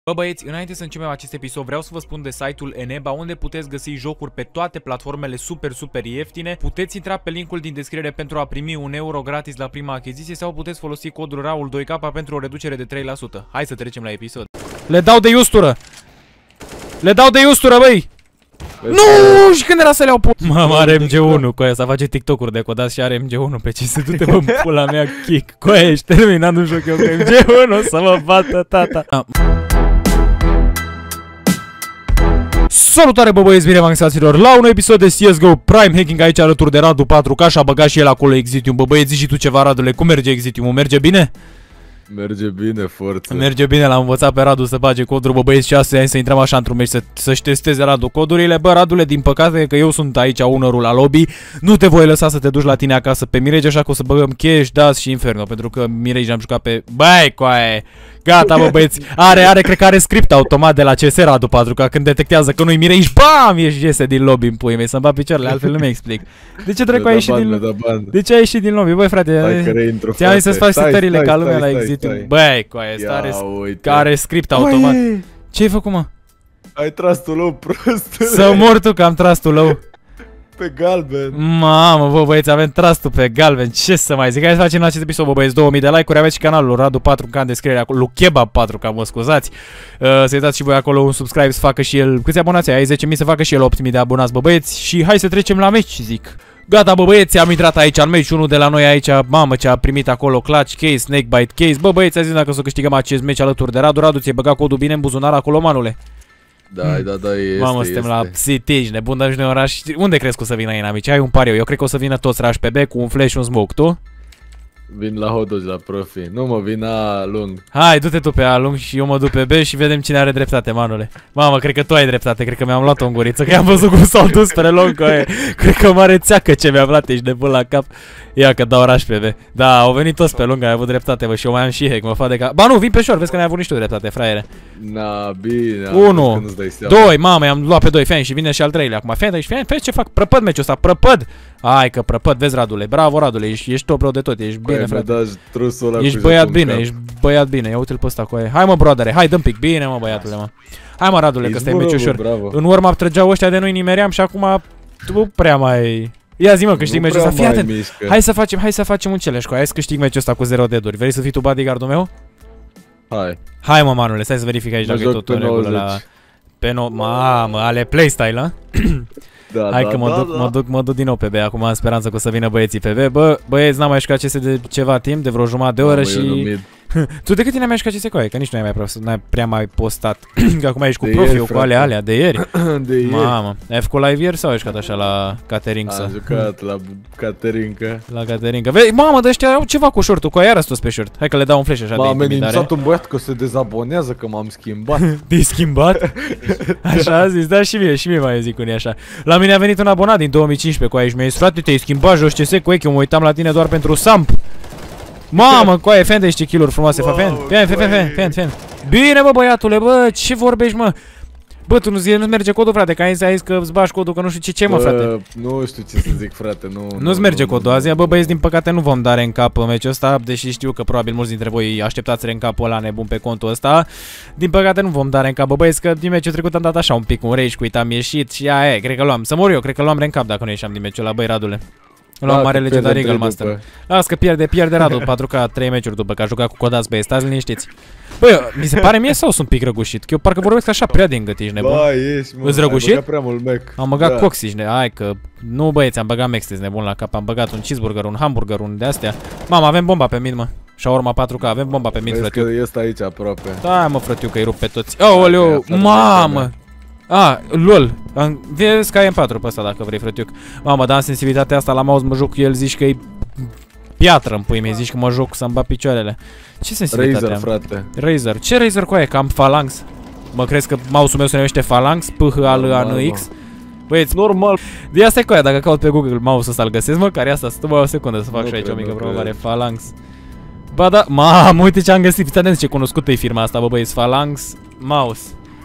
Bă băieți, înainte să începem acest episod vreau să vă spun de site-ul Eneba, unde puteți găsi jocuri pe toate platformele super ieftine. Puteți intra pe linkul din descriere pentru a primi €1 gratis la prima achiziție sau puteți folosi codul RAUL2K pentru o reducere de 3%. Hai să trecem la episod. Le dau de iustură! Le dau de iustură, băi! Nu! Și când era să le iau Mama, are MG1 cu aia, să face TikTok-uri de codați și are MG1 pe ce se du-te bă pula mea kick. Cu aia ești terminat, nu joc eu cu MG1, să mă bată tata. Salutare bă băieți, bine v-am găsit la un episod de CSGO Prime Hacking aici alături de Radu 4K și a băgat și el acolo Exitium. Bă băieți, zi și tu ceva, Radule, cum merge Exitium? Merge bine? Merge bine, forță. Merge bine, l-am învățat pe Radu să bage coduri, bă băieți, 6 ani să intrăm așa într-un meci să-și testeze Radu codurile. Bă, Radule, din păcate că eu sunt aici ownerul la lobby, nu te voi lăsa să te duci la tine acasă pe Mirage, așa că o să băgăm Cash, Dust și Inferno, pentru că Mirage am jucat pe... Băi, coaie! Gata, bă băieți, cred că are script automat de la CS Radu 4K, când detectează că nu-i Mirage, BAM! Iese din lobby în puii mei, să-mi bat picioarele, altfel nu mi explic. De ce dracu ai ieșit din lobby? De ce ai ieșit din lobby? Băi, frate, ți-am zis să-ți faci setările ca lumea la Exitium. Băi, coaie, are script automat. Ce-ai făcut, mă? Ai tras tu low, prost. Să mor tu că am tras tu low. Pe galben. Mamă, bă băieți, avem trustul pe galben, ce să mai zic. Hai să facem în acest episod, bă băieți, 2000 de like-uri. Aveți și canalul lui Radu 4K în descriere acolo, lui Kebab 4K, mă scuzați. Să-i dați și voi acolo un subscribe să facă și el. Câți abonați ai? 10.000, să facă și el 8.000 de abonați, bă băieți. Și hai să trecem la meci, zic. Gata, bă băieți, am intrat aici în meci, unul de la noi aici, mamă ce a primit acolo clutch case, snakebite case. Bă băieți, azi dacă o să câștigăm acest meci alături de Radu. Radu, ți-ai băgat codul bine în buzunar acolo, manule? Da, este. Mamă, suntem la City, ești nebun, dar noi oraș. Unde crezi că o să vină inamici? Ai un pariu. Eu cred că o să vină toți rush pe B cu un flash și un smoke, tu? Vin la hot-dogs la profi. Nu mă, vin A lung. Hai, du-te tu pe A lung și eu mă duc pe B și vedem cine are dreptate, manule. Mamă, cred că tu ai dreptate, cred că mi-am luat-o în guriță, că am văzut cum s-au dus spre lung cu aia. Cred că mare țeacă ce mi-a luat, ești nebun la cap. Ia că dau rush pe B. Da, au venit toți pe lung, ai avut dreptate, bă, și eu mai am și hack, mă fac de ca... Ba nu, vin pe short, vezi că n-ai avut nici tu dreptate, fraiere. Na, bine. 1, 2, mamă, i-am luat pe 2 fan și vine și al treilea acum. Fan, ce fac? Prăpăd meciul ăsta, prăpăd! Hai că prăpăd, vezi Radule, bravo Radule, ești top rău de tot, ești bine, frate. Ești băiat bine, ești băiat bine, ia uite-l pe ăsta cu aia. Hai mă, broadere, hai dă-mi pic, bine mă, băiatule, mă. Hai mă, Radule, că stai meci ușor. În warm-up trăgeau ăștia de noi, nimeream și acum tu prea mai... Ia zi mă, câștig meciul ăsta, fii atent. Hai să facem un challenge cu aia, hai să câștig meciul ăsta cu 0 deaduri. Vrei să fii tu bodyguard-ul meu? Hai mă, manule, stai să verific aici dacă e tot în regulă la... Pe mamă, ale playstyle, a? Da, hai că mă duc din nou pe B, acum am speranță că o să vină băieții pe B. Bă, băieți, n-am mai jucat CS de ceva timp, de vreo jumătate de oră și... Tu de cât tine mai jucat CS cu aia? Că nici nu ai prea mai postat. Că acum ești cu profiul, cu alea de ieri. De ieri. Mamă, ai făcut live ieri sau ai jucat așa la catering? Am jucat la caterincă. La caterincă. Vezi, mamă, dar ăștia au ceva cu short-ul, cu aia răstos pe short. Hai că le dau un flash așa de intimidare. M-a amenințat un băiat că se dezabonează, că m-am schimbat. Te-ai schimbat? Așa a zis, da, și mie mai zic unii așa. La mine a venit un abonat din 2015 cu aia și mi-a zis, frate, te-ai schimbat jos CS cu eu mă uitam la tine doar pentru Samp. Mamă, coaie, fan de niște kill-uri frumoase, fan. Bine, bă, băiatule, bă, ce vorbești, mă? Bă, tu nu-ți merge codul, frate, că ai zis că îți bagi codul, că nu știu ce, mă, frate. Nu știu ce să zic, frate, nu-ți merge codul azi, bă, băieți, din păcate nu vom da rank-up în meciul ăsta, deși știu că probabil mulți dintre voi așteptați rank-up-ul ăla nebun pe contul ăsta. Din păcate nu vom da rank-up, bă, băieți, că din meciul trecut am dat așa un pic un rage quit, am ieșit și aia, cred că luam, să mor eu, cred că luam rank-up dacă nu ieșeam din meciul ăla, băi, Radule. Luam mare legendar Eagle Master. Las că pierde Radu 4K 3 meciuri după că a jucat cu codați, băi, stați liniștiți. Băi, mi se pare mie sau sunt un pic răgușit? Că eu parcă vorbesc așa prea din gât, ești nebun. Îți răgușit? Am băgat cox, ești nebun. Hai că... Nu băieți, am băgat Max, nebun la cap. Am băgat un cheeseburger, un hamburger, un de astea. Mamă, avem bomba pe mid, mă. Shawarma 4K, avem bomba pe mid, frătiu. Vezi că este aici aproape. Da, mă, frătiu, că îi rup pe toți. Aoleu, mamă! LOL, vezi că ai M4 pe ăsta dacă vrei, frătiuc. Mamă, dar am sensibilitatea asta la mouse, mă joc cu el, zici că e piatră în pui mei, zici că mă joc să-mi bat picioarele. Ce sensibilitate am? Razer, frate. Razer, ce Razer cu aia? Că am Phalanx. Mă crezi că mouse-ul meu se numește Phalanx? PHALANX? Băieți, normal. De asta e cu aia, dacă caut pe Google mouse-ul ăsta, îl găsesc, mă, care asta, stă o secundă să fac și aici o mică promovare, Phalanx. Ba da, mamă, uite ce am găsit, fiți atenți ce cunoscută e firma asta, bă băieți, Phalanx Mouse.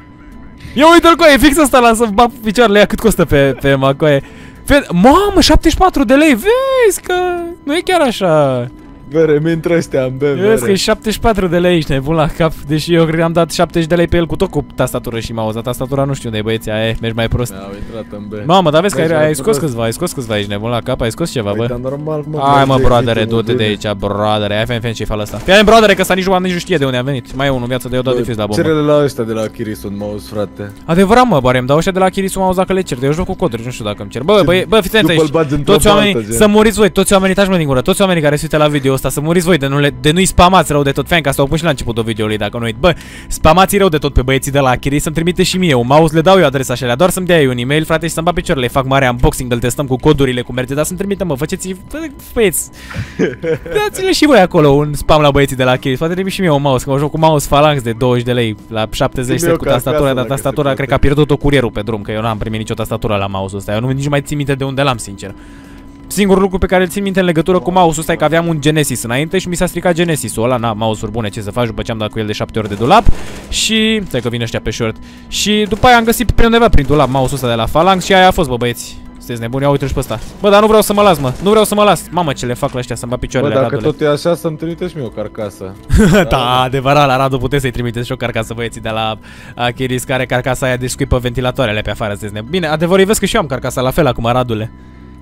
Ia uite-l cu aia, e fix ăsta, la să bag picioarele, ia cât costă pe Macoaie. Mamă, 74 de lei, vezi că nu e chiar așa. Bere, mi-intră ăștia în bere. Vezi că e 74 de lei, ești nebun la cap. Deși eu cred că am dat 70 de lei pe el cu tot cu tastatură și mouse. Tastatura nu știu unde e, băieții, aia e, mergi mai prost. Mi-au intrat în bere. Mamă, dar vezi că ai scos câțiva, ești nebun la cap, ai scos ceva, bă. Normal, mă. Hai mă, broadere, du-te de aici, broadere. Hai, fem ce-i fală ăsta. Fii broadere, că ăsta nici nu știe de unde a venit. Mai e unul în viață de eu dau de fiți la bombă. Cerele la ăștia de la Chiris un mouse, frate. Adevărat, mă, barem, dar ăștia de la Chiris m-au dacă le cer, de eu joc cu coduri, nu știu dacă îmi cer. Bă, fiți atenți aici. Toți oamenii, să muriți voi, toți oamenii, taci mă din gură, toți oamenii care se uită la video ăsta, să muriți voi de nu-i spamați rău de tot, fan, că asta o pun și la începutul videoului dacă nu uit. Bă, spamați rău de tot pe băieții de la Chiris, să-mi trimite și mie un mouse, le dau eu adresa așa, doar să-mi dea eu un e-mail, frate, și să-mi bat picioarele, fac mare unboxing, îl testăm cu codurile, cum merge, dar să-mi trimite, mă, faceți, băieți. Dați-le și voi acolo un spam la băieții de la Chiris, poate trimite și mie un mouse, că o joc cu mouse Phalanx de 20 de lei la 70 cu tastatura, dar tastatura cred că a pierdut-o curierul pe drum, că eu n-am primit nicio tastatură la mouse-ul ăsta. Eu nici mai țin minte de unde l-am, sincer. Singurul lucru pe care îl țin minte în legătură cu mouse-ul ăsta e că aveam un Genesis înainte și mi s-a stricat Genesis-ul ăla, na, mouse-uri bune, ce să faci după ce am dat cu el de 7 ori de dulap. Și, stai că vine ăștia pe short. Și după aia am găsit pe undeva prin dulap mouse-ul ăsta de la Phalanx și aia a fost, bă, băieți. Sunteți nebuni, ia uite-l și pe ăsta. Bă, dar nu vreau să mă las, mă. Nu vreau să mă las. Mamă, ce le fac la ăștia să-mi bat picioarele. Bă, dacă tot e așa, să-mi trimiteți mie o carcasă. Da, adevărat, la Radu puteți să-i trimiteți și o carcasă, băieții de la Chiris, care carcasa aia descuipă ventilatoarele pe afară, sunteți nebuni. Bine, adevărul, vezi că și eu am carcasa la fel acum, Radule.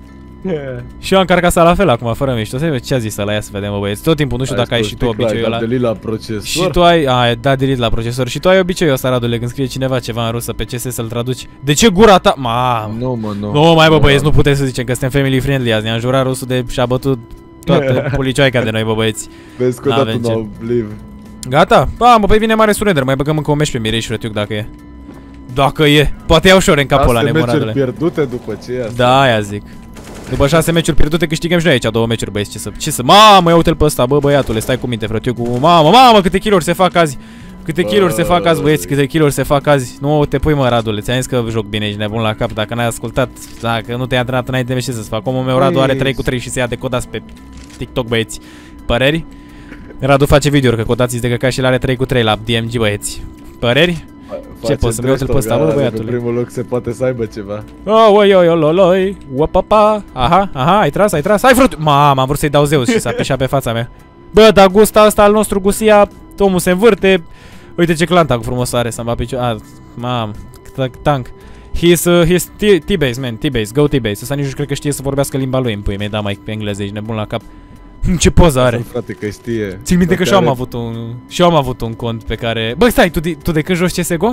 Și eu am carcasa la fel acum, fără mișto. Să vedem ce a zis ăla, ia să vedem, bă, băieți. Tot timpul, nu știu dacă ai și tu obiceiul ăla. La procesor. Și tu ai dat delete la procesor. Și tu ai obiceiul ăsta, Radule, când scrie cineva ceva în rusă pe CS să-l traduci. De ce gura ta? Nu, mă, nu. Nu, mai bă, băieți, nu puteți să zicem că suntem family friendly azi. Ne-am jurat rusul de și-a bătut toată pulicioaica de noi, bă, băieți. Vezi că dat un obliv. Gata? Ba, mă, păi vine mare surrender. Mai băgăm încă o meci pe Mirei și Rătiuc dacă e. Dacă e. Poate iau ușor în capul ăla, nebun, Radule. Pierdute după ce e asta. Da, aia zic. După 6 meciuri pierdute câștigăm și noi aici 2 meciuri, băieți, ce să... Mamă, ia uite-l pe ăsta, bă, băiatule, stai cu minte, frate, eu cu... Mamă, câte kill-uri se fac azi. Câte kill-uri se fac azi, băieți, câte kill-uri se fac azi. Nu te pui, mă, Radule, ți-am zis că joc bine, ești nebun la cap, dacă n-ai ascultat, dacă nu te-ai antrenat înainte, ce să-ți fac. Omul meu, Radu, are 3 cu 3 și se ia de codați pe TikTok, băieți. Păreri? Radu face video-uri, că codați de căcat și l-are 3 cu 3 la DMG, băieți. Păreri? Ce poți să-mi iau-te-l pe ăsta, bă, băiatule? Pe primul loc se poate să aibă ceva. Oi, uapapa. Aha, ai tras, hai frate. Mamă, am vrut să-i dau Zeus și s-a pișat pe fața mea. Bă, dar Gusta ăsta al nostru, Gusia, omul se învârte. Uite ce clantank frumos are, să-mi va picior. Mamă, tank. He's T-base, man, T-base, go T-base. Ăsta nici nu cred că știe să vorbească limba lui în pui mei, da, mai pe engleză, ești nebun la cap. Ce poză are? Frate, că știe. Țin minte că și eu am avut un cont pe care... Bă, stai, tu de când joci CSGO?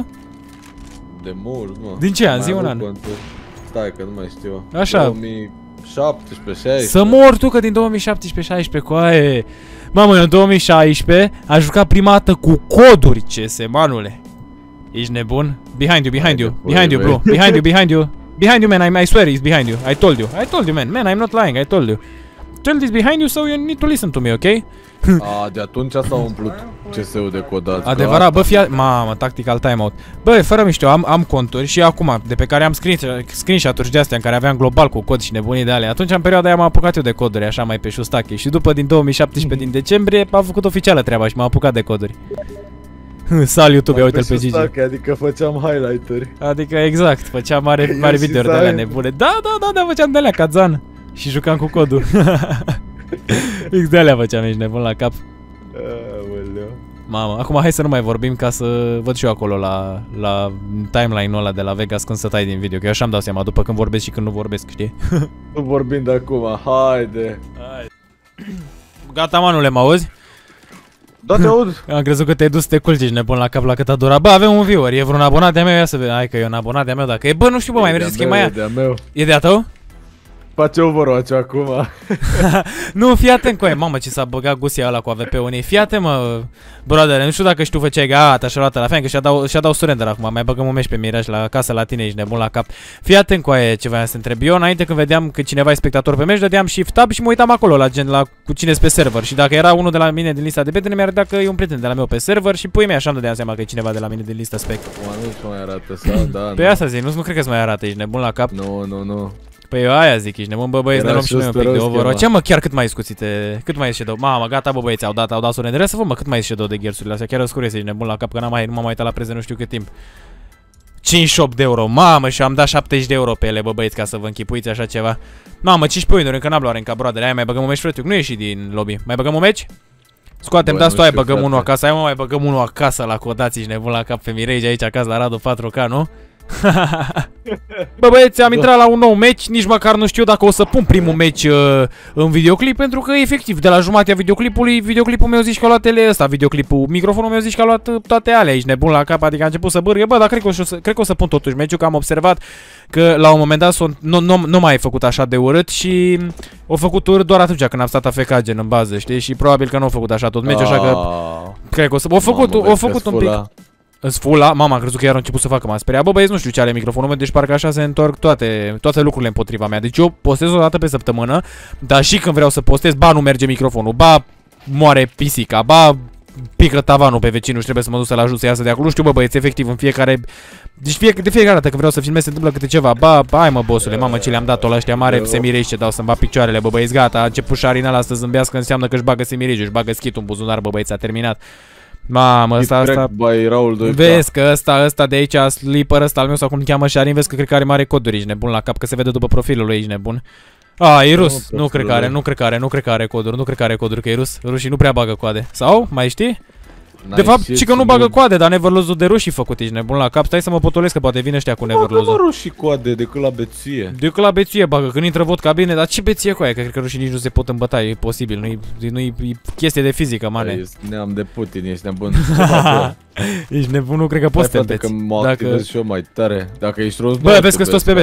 De mult, mă. Din ce an? Zi un an. Stai că nu mai știu. Așa. 2017, 16. Să mor tu că din 2017-16 coaie. Mamă, eu în 2016 am jucat prima dată cu coduri CS, manule. Ești nebun? Behind you, bro. Behind you, man, I swear he's behind you. I told you, man, I'm not lying, I told you. Tell this behind you, so you need to listen to me, ok? De atunci s-a umplut CS-ul de codați. Adevărat, bă, mamă, tactical timeout. Bă, fără mișto, am conturi și acum, de pe care am screenshot-uri de astea în care aveam global cu cod și nebunii de alea. Atunci, în perioada aia, m-am apucat eu de coduri, așa mai pe șustache. Și după, din 2017, din decembrie, am făcut oficială treaba și m-am apucat de coduri. Sal YouTube, uite-l pe Gigi. Adică făceam highlight-uri. Adică, exact, făceam mare video-uri de alea nebune. Da, făceam de alea, ca Zan. Și jucam cu codul. X de alea făceam, ești nebun la cap. Mamă, acum hai să nu mai vorbim ca să văd și eu acolo la timeline-ul ăla de la Vegas când să tai din video. Că eu așa-mi dau seama după când vorbesc și când nu vorbesc, știi? Nu vorbim de acum, haide. Gata, manule, mă auzi? Da, te aud. Am crezut că te-ai dus să te culci, ești nebun la cap la cât a durat. Bă, avem un viewer, e vreun abonat de-a meu, ia să vedem. Hai că e un abonat de-a meu, dacă e. Bă, nu știu, bă, mai mergeți schema aia. E de-a meu. E de-a tău? Face Overwatch acum. Nu, fii atent cu aia. Mamă, ce s-a băgat Gusia ăla cu AVP-ul unei. Fii atent, mă, brother, nu știu dacă știu făceai gata și-a luat la fan, că și-a dau surrender acum. Mai băgăm un meci pe Miraj la casă la tine, ești nebun la cap. Fii atent cu aia ce voiam să întreb. Eu înainte când vedeam că cineva e spectator pe meci, dădeam shift-tab și mă uitam acolo la gen cu cine pe server. Și dacă era unul de la mine din lista de prieteni, mi-ar dat că e un prieten de la meu pe server și pui mei așa îmi dădeam seama că e cineva de la mine din lista spec. Nu mai arată sau, da. Pe asta zic, nu cred că-ți mai arată, ești nebun la cap. Nu. Păi eu aia zic, ești nebun, bă, băieți, ne luăm și noi un pic de Overwatch. Ce, mă, chiar cât mai scuțite, cât mai e Shadow? Mamă, gata, bă, băieți, au dat surrender. Să vă, mă, cât mai e Shadow de Gears-urile astea, chiar o scurese, ești nebun la cap, că nu m-am uitat la prezent nu știu cât timp. 58 de euro, mamă, și am dat 70 de euro pe ele, bă băieți, ca să vă închipuiți așa ceva. Mamă, 15 win-uri, încă n-am luat rank cap, broadere, aia mai băgăm un meci, frătiuc, nu ieși din lobby. Mai băgăm un meci? Scoatem, da, stai, băgăm unul acasă, hai mă, mai băgăm unul acasă la codații și nebun la cap pe Mirage aici acasă la Radu 4K, nu? Bă băieți, am intrat la un nou meci, nici măcar nu știu dacă o să pun primul meci în videoclip, pentru că efectiv de la jumatea videoclipului, videoclipul meu zici că a luat videoclipul, microfonul meu zici că a luat toate alea aici, nebun la cap, adică a început să bârgă, bă, dar cred că o să pun totuși meciul, că am observat că la un moment dat nu mai ai făcut așa de urât și o făcut urât doar atunci când am stat AFK gen în bază, știi, și probabil că nu a făcut așa tot meciul, așa că cred că o să, o făcut un pic. Sfula, mama, am crezut că iar a început să facă, m-a speriat. Bă băieți, nu știu ce are microfonul meu, deci parcă așa se întorc toate lucrurile împotriva mea. Deci eu postez o dată pe săptămână, dar și când vreau să postez, ba nu merge microfonul, ba moare pisica, ba pică tavanul pe vecinul și trebuie să mă duc să-l ajut să iasă de acolo. Nu știu, bă băieți, efectiv, în fiecare... Deci de fiecare dată când vreau să filmez se întâmplă câte ceva. Ba, hai mă, bossule, mamă, ce le-am dat-o la ăștia mare semireci ce dau să-mi bag picioarele, bă băieți, gata, a început Șarina ăla să zâmbească, înseamnă că își bagă semireci, își bagă schitul în buzunar, bă băieți, a terminat. Mamă, ăsta... Vezi că ăsta de aici, Sleeper ăsta al meu, sau cum cheamă Șarin, vezi că cred că are mare coduri, ești nebun la cap, că se vede după profilul lui, ești nebun. A, e rus, nu cred că are coduri, că e rus, rușii nu prea bagă coade. Sau, mai știi? De fapt, și că nu bagă coade, dar Neverlose-ul de rușii făcut, ești nebun la cap, stai să mă potolesc că poate vine ăștia cu Neverlose-ul. Bagă rușii coade decât la beție. Decât la beție bagă, când intră vodka bine, dar ce beție cu aia? Că cred că rușii nici nu se pot îmbăta, e posibil, nu-i chestie de fizică, mane. Ești neam de Putin, ești nebun. Ești nebun, nu cred că poți să te îmbeți. Că mă activez și eu mai tare. Dacă ești rost, bă, vezi că toți pe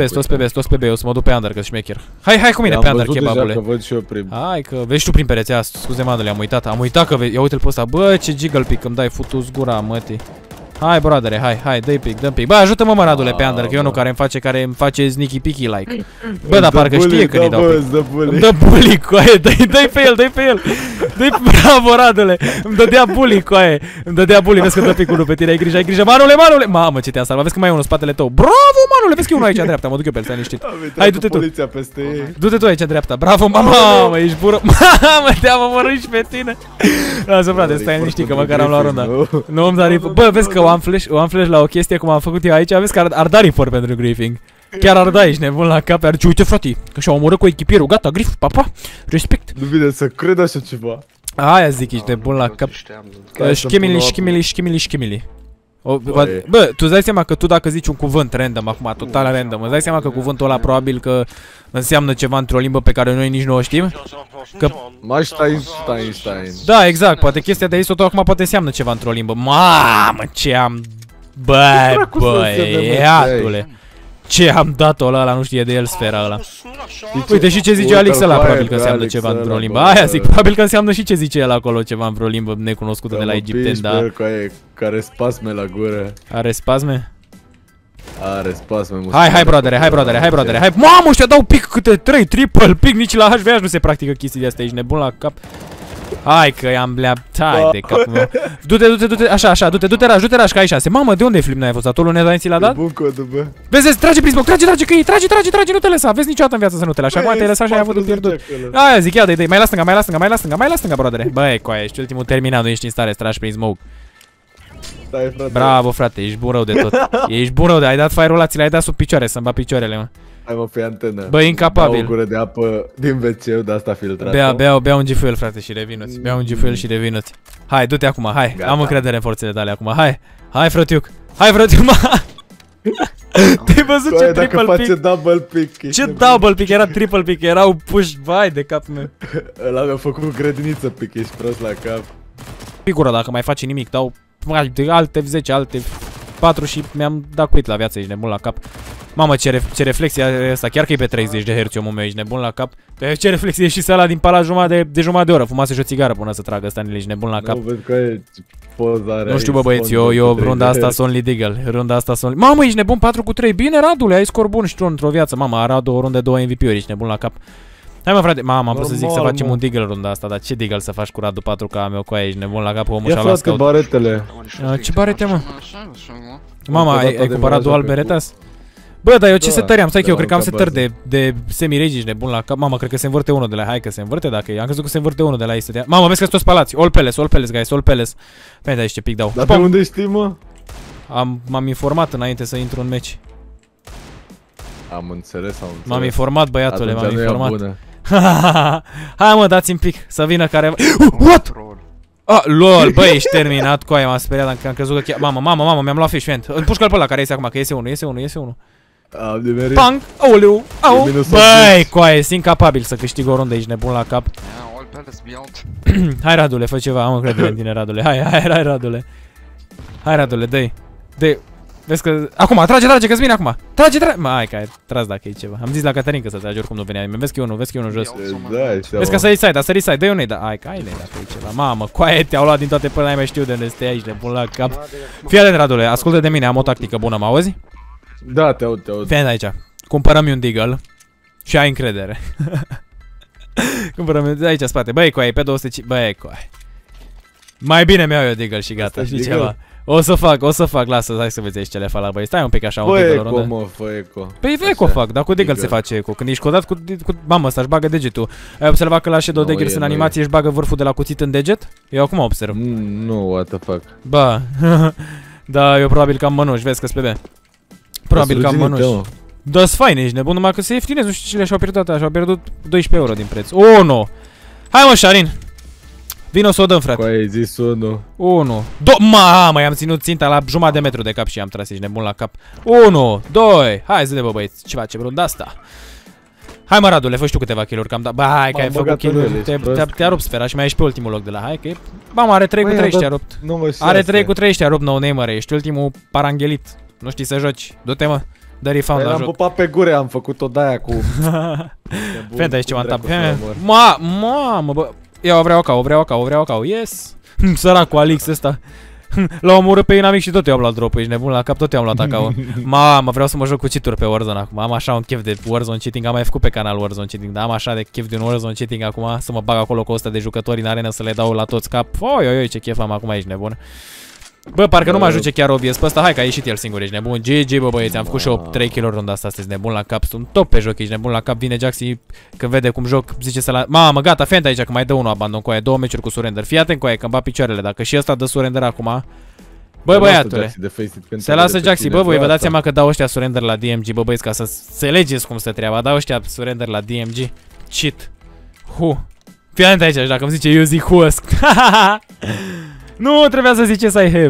B, o să mă duc pe under, că șmecher. Hai cu mine pe under, kebabule. Hai că vezi tu prin perețea, scuze madule, am uitat că vezi, ia uite-l pe ăsta. Bă, ce jiggle pic, îmi dai futu-ți gura, mătii. Hai, broadere, hai, dă-i pic, dă-mi pic. Bă, ajută-mă, mă, Radule, pe under, că eu nu care îmi face sneaky picky like. Bă, dar parcă știe când îi dau pic. Dă bully, coaie, dă-i pe el. Dă-i, bravo, Radule. Îmi dădea bully, coaie. Vezi că dă picul pe tine, ai grijă. Manule. Mamă, ce te-am salvat, vezi că mai e unul în spatele tău. Bravo, Manule, vezi că e unul aici în dreapta, mă duc eu pe el, stai liniștit. Hai, du-te tu. Du-te tu aici în dreapta. Bravo, mamă, ești bură. Mamă, te-am omorât și pe tine. Lasă, frate, stai liniștit că măcar am luat runda. Nu îmi da. Bă, vezi că o am flash la o chestie cum am făcut eu aici, vezi că ar da report pentru griefing. Chiar ar da, ești nebun la cap, ar uite frate, că și-au omorât cu echipierul, gata, grif, papa, respect. Nu vine să cred așa ceva. Aia zic, ești nebun la cap. Șchimili. Bă, tu îți dai seama că tu dacă zici un cuvânt random, acum total random, îți dai seama că cuvântul ăla probabil că înseamnă ceva într-o limbă pe care noi nici nu o știm? Că... Stein. Da, exact, poate chestia de aici tot acum poate înseamnă ceva într-o limbă. Mamă, ce am... Băiatule. Ce am dat-o ăla, nu știe de el sfera ăla. Uite și ce zice Alex ăla, probabil că înseamnă ceva într-o limbă. Aia zic, probabil că înseamnă și ce zice el acolo ceva într-o limbă necunoscută de la egipteni, da. Care spasme la gură. Are spasme? Are spasme. Hai, broadere. Mamă, ăștia dau pic câte 3, triple pic, nici la HVH nu se practică chestii de astea, ești nebun la cap. Hai că i-am bleaptai de capul meu. Du-te, așa, du-te raș, că ai șanse. Mamă, de unde e flip n-ai fost? Atolul Nedainții l-a dat? Bun codul, bă. Vezi, trage prismoc, trage, că e, trage, nu te lăsa. Vezi niciodată în viață să nu te lași. Acum te-ai lăsat și ai avut pierdut. Aia zic, ia dă-i, mai la stânga, broadere. Băi, coaie, ești ultimul terminat, nu ești în stare să tragi prin smoke. Bravo, frate, ești bun rău de tot. Ai dat fire-ul ăla, ți l-ai dat sub picioare, să-mi bat picioarele, mă. Hai mă, pe antenă. Bă, incapabil. Beau o gură de apă din WC-ul, de asta filtrată. Bea un G-Fuel, frate, și revinuți. Hai, du-te acum, hai. Gata. Am încredere în forțele tale acum, hai, frătiuc, mă. Te-ai văzut ce triple pick? Double pick. Ce double pick? Era triple pick, erau push, vai de cap meu. Ăla mi-a făcut grădiniță pick, ești prost la cap. Figură, dacă mai face nimic, dau alte 10, alte 4 și mi-am dat quit la viață, ești nebun la cap. Mamă, ce reflexie e asta, chiar că e pe 30 de Hz omul meu, ești nebun la cap. Ce reflexie e și sala din pala jumătate de oră, fumase și o țigară până să tragă ăsta, ești nebun la cap. Nu știu, bă băieți, eu runda asta sunt only deagle, Mamă, ești nebun 4-3, bine Radule, ai scor bun și tu într-o viață, mama, Radu o rundă 2 MVP-uri, ești nebun la cap. Hai mă frate, mama, am vrut să zic să facem un deagle runda asta, dar ce deagle să faci cu Radu 4K meu, cu aia, ești nebun la cap, omul și-a luat scout. Baretele. Ce barete, mă? Mama, ai cumpărat dual beretas? Bă, dar eu ce setări am? Stai că eu cred că am setări de semi-regi, nebun la cap. Mamă, cred că se învârte unul de la... Hai că se învârte dacă e. Am crezut că se învârte unul de la ei. Mamă, vezi că sunt toți palați. All palace, guys, all palace. Pe aici ce pic dau. Dar pe unde știi, mă? M-am informat înainte să intru în meci. Am înțeles. M-am informat, băiatule, m-am informat. Bună. Hai mă, dați-mi un pic, să vină careva. What? Ah, lol, băi, ești terminat cu aia, m-am speriat, am crezut că... Mamă, mi-am luat fish, fent. Împușcă-l pe ăla care iese acum, că iese unul. Am nimerit. Pang! Aoleu! Au! Băi, coaie, sunt incapabil să câștig o rundă, ești nebun la cap. Hai, Radule, fă ceva, am încredere în tine, Radule. Hai, Radule. Hai, Radule, dă-i. Vezi că... Acum, trage, că-ți vine acum. Trage! Hai că ai tras dacă e ceva. Am zis la Cătălin că să tragi, oricum nu venea nimeni. Vezi că e unul jos. Vezi că sări side, a sărit side, dă-i unei, da. Hai că ai dacă e ceva. Mamă, coaie, te-au luat din toate până, n-ai mai știu de unde stai aici, nebun la cap. Fii atent, Radule, ascultă de mine, am o tactică bună, mă auzi? Da, te aud. Fii aici. Cumpărăm un deagle și ai încredere. Cumpărăm aici în spate. Băi, coaie, pe 200. Băi, coaie. Mai bine mi-au eu deagle și gata, știi ceva. O să fac, lasă, hai să vezi aici ce le fac la băi. Stai un pic așa, un deagle o rundă. Fă eco. Păi eco fac, dar cu deagle se face eco. Când ești codat cu mamă, ăsta își bagă degetul. Ai observat că la Shadow Daggers în animație își bagă vârful de la cuțit în deget? Eu acum observ. Nu, what the fuck. Ba. Da, eu probabil că am mănuși, vezi că-s pe B. Probabil că am mănuși. Da-s fain, ești nebun, numai că se ieftinezi, nu știu ce le-și-au pierdut atâta, și-au pierdut 12 euro din preț. Oh, no! Hai mă, Sharin! Vino să o dăm, frate. Cu ai zis 1. 1. Mamă, i-am ținut ținta la jumătate de metru de cap și i-am tras, ești nebun la cap. 1, 2, hai zi de bă băieți, ce facem runda asta? Hai mă, Radule, fă și tu câteva kill-uri, că am dat. Ba, hai că ai făcut kill-uri, te-a rupt sfera și mai ești pe ultimul loc de la, hai că e... Mamă, are 3 cu 3 și te-a rupt. Are 3 cu 3 și te-a rupt, no-namer, ești ultimul paranghelit. Nu știi să joci, du-te mă. Dă refund la joc. Am pupat pe gure, am făcut-o de-aia cu... Fenta, ești ceva în tap. Mamă, bă. Ia, o vreau acau, yes! Săracul Alix ăsta. L-a omorât pe inamic și tot eu am luat drop-ul, ești nebun la cap, tot eu am luat acau. Mamă, vreau să mă joc cu cheat-uri pe Warzone acum, am așa un chef de Warzone cheating, am mai făcut pe canal Warzone cheating, dar am așa de chef de un Warzone cheating acum, să mă bag acolo cu 100 de jucători în arenă să le dau la toți cap. Oi, ce chef am acum, ești nebun. Bă, parcă nu mă ajunge chiar obvious pe ăsta, hai că a ieșit el singur, ești nebun. GG, bă băieți, am făcut și eu 3 kill-uri runda asta, sunteți nebun la cap, sunt top pe joc, ești nebun la cap, vine Jaxi când vede cum joc, zice să la... Mamă, gata, Fenta aici că mai dă unul abandon cu aia, 2 meciuri cu surrender. Fii atent cu aia, că îmi bat picioarele, dacă și ăsta dă surrender acum. Bă, băiatule, se lasă Jaxi, bă, voi vă dați seama că dau ăștia surrender la DMG, bă băieți, ca să înțelegeți cum se treaba, dau ăștia surrender la DMG. Cheat. Fii atent aici, și dacă îmi zice eu zic huesc. Nu, trebuia să zice să ai have.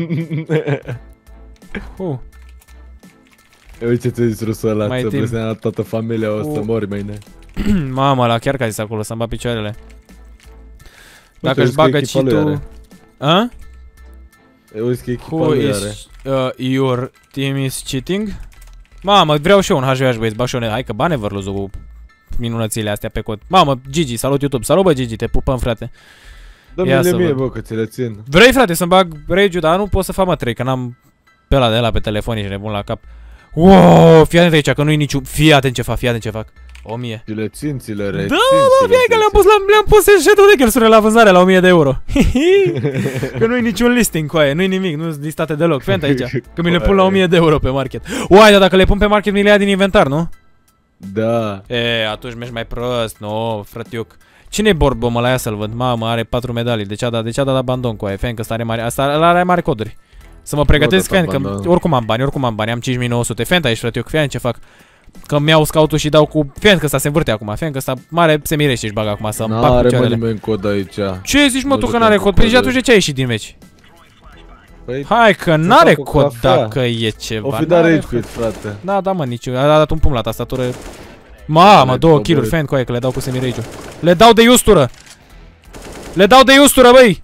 Uite ce-ți-a zis rusul ăla, să prezena toată familia, o să mori mâine. Mama, la chiar că a zis acolo, să-mi bat picioarele. Dacă își bagă cheat-ul... A? Eu zic că echipa lui are. Your team is cheating? Mamă, vreau și eu un HVH, băieți, bag și eu, hai că bane vărluzul cu minunățile astea pe cod. Mamă, Gigi, salut YouTube, salut bă Gigi, te pupăm, frate. Dă-mi mie, bă, că ți le țin. Vrei, frate, să-mi bag rage-ul, dar nu pot să fac, mă, 3, că n-am pe ăla de la pe telefon, ești nebun la cap. Wow, fii atent aici, că nu-i niciun... Fii atent ce fac, 1000. Ți le țin, ți le rețin. Da, mă, fie că le-am pus în Shadow Daggers-urile la vânzare la 1000 de euro. Că nu-i niciun listing cu aia, nu-i nimic, nu-s listate deloc. Fii atent aici, că mi le pun la 1000 de euro pe market. Uai, dar dacă le pun pe market, mi le ia din inventar, nu? Da. Atunci mergi mai prost, nu, frătiuc. Cine-i Borbo, mă, la ea să-l văd? Mamă, are 4 medalii, de ce a dat abandon cu aia, fan că ăsta are mare, asta are mare coduri. Să mă pregătesc, fan, că oricum am bani, am 5900, fan aici, frate, eu, fan, ce fac? Că mi-au scout-ul și dau cu, fan, că ăsta se învârte acum, fan, că ăsta mare se mirește și bag acum să-mi bag picioarele. N-are nimeni cod aici. Ce zici, mă, tu că n-are cod? Păi și atunci de ce ai ieșit din meci? Hai că n-are cod dacă e ceva. O fi dat rage quit, frate. Da, mă, nici, a dat un pumn la tastatură. Mamă, 2 kill-uri, fan, cu aia, că le dau cu semi-rage-ul. Le dau de iustură! Băi!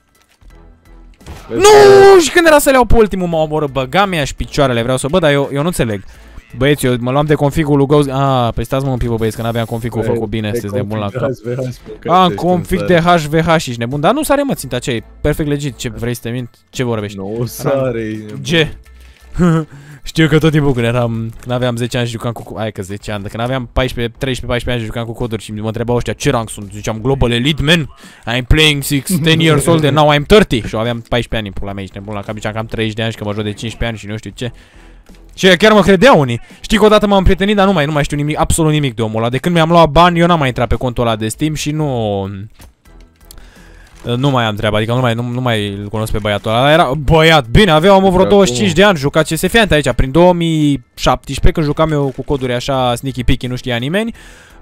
Nu! Și când era să le iau pe ultimul, m-au omorât, băga mea și picioarele, vreau să... Bă, dar eu nu înțeleg. Băieți, eu mă luam de config-ul lui Ghost... Păi stați mă un pic, bă, băieți, că n-aveam config-ul făcut bine, sunteți nebun la cap. Am config de HVH și ești nebun, dar nu sare, mă, ținta ce e, perfect legit, ce vrei să te mint? Ce vorbești? Nu sare, ce? Știu că tot timpul când aveam 10 ani și jucam cu... Hai că 10 ani, când aveam 13-14 ani și jucam cu coduri și mă întrebau ăștia ce rank sunt, ziceam Global Elite, man, I'm playing 10 years old and now I'm 30. Și eu aveam 14 ani în pula mea, ești nebun la cap, ziceam că am 30 de ani și că mă joc de 15 ani și nu știu ce. Și chiar mă credeau unii. Știi că odată m-am prietenit, dar nu mai știu nimic, absolut nimic de omul ăla. De când mi-am luat bani, eu n-am mai intrat pe contul ăla de Steam și nu Nu mai am treaba, adică nu mai îl cunosc pe băiatul ăla. Era băiat, bine, avea omul vreo 25 de ani, juca CS Fiant aici, prin 2017, când jucam eu cu coduri așa sneaky peeky, nu știa nimeni.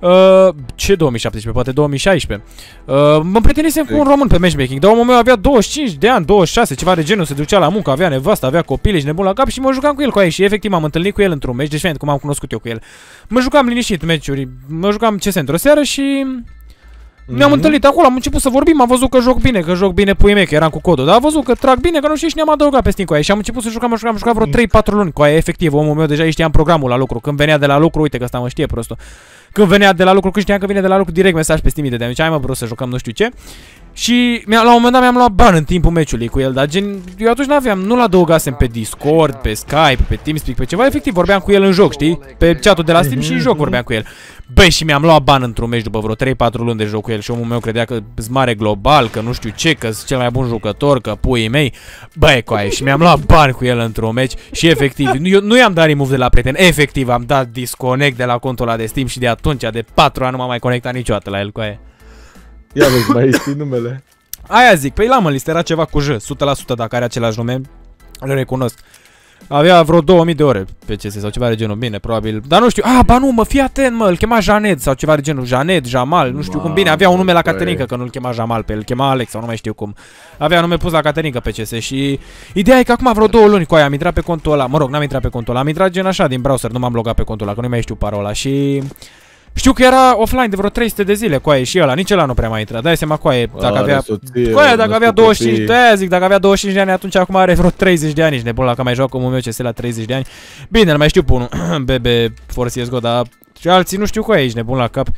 Ce 2017, poate 2016. Mă prietenisem cu un român pe matchmaking, dar omul meu avea 25 de ani, 26, ceva de genul, se ducea la muncă, avea nevastă, avea copii, și nebun la cap și mă jucam cu el cu aia și efectiv m-am întâlnit cu el într-un match, deci cum am cunoscut eu cu el. Mă jucam liniștit meciuri, mă jucam CS într-o seară și ne-am întâlnit acolo, am început să vorbim, am văzut că joc bine puii mei, că eram cu codul, dar am văzut că trag bine, că nu știu și ne-am adăugat pe Steam cu aia și am început să jucam vreo 3-4 luni cu aia, efectiv, omul meu deja știam programul la lucru, când venea de la lucru, uite că ăsta mă știe prostul. Când venea de la lucru, când știam că vine de la lucru, direct mesaj pe Steam, de hai mă bro să jucăm nu știu ce. Și la un moment dat mi-am luat bani în timpul meciului cu el, dar gen, eu atunci nu-l adăugasem pe Discord, pe Skype, pe TeamSpeak, pe ceva, efectiv vorbeam cu el în joc, știi? Pe chatul de la Steam și în joc vorbeam cu el. Băi, și mi-am luat bani într-un meci după vreo 3-4 luni de joc cu el și omul meu credea că s mare global, că nu știu ce, că sunt cel mai bun jucător, că puii mei. Băi, coaie, și mi-am luat bani cu el într-un meci și efectiv, nu i-am dat remove de la prieten, efectiv am dat disconnect de la contul ăla de Steam și de atunci, de 4 ani nu m-am mai conectat niciodată la el, coaie. Ia vezi, mai știi numele? Aia zic, păi la mă listă era ceva cu J, 100% dacă are același nume, îl recunosc. Avea vreo 2000 de ore pe CS sau ceva de genul, bine, probabil. Dar nu știu, ba nu, mă, fii atent, mă, îl chema Janet sau ceva de genul, Janet, Jamal, nu știu cum, bine, avea un nume la Caterinca, că nu-l chema Jamal, pe el chema Alex sau nu mai știu cum. Avea nume pus la Caterinca pe CS și ideea e că acum vreo 2 luni cu aia am intrat pe contul ăla, mă rog, n-am intrat pe contul ăla, am intrat gen așa din browser, nu m-am logat pe contul ăla, că nu mai știu parola și... Știu că era offline de vreo 300 de zile, coaie, și ăla, nici ăla nu prea mai intra. Dai seama, coaie, dacă avea... Coaie, dacă avea 25, de-aia zic, dacă avea 25 de ani, atunci acum are vreo 30 de ani, ești nebun la că mai joacă omul meu CS la 30 de ani. Bine, îl mai știu pe unul, Bebe, for CSGO, dar și alții nu știu coaie, ești nebun la cap.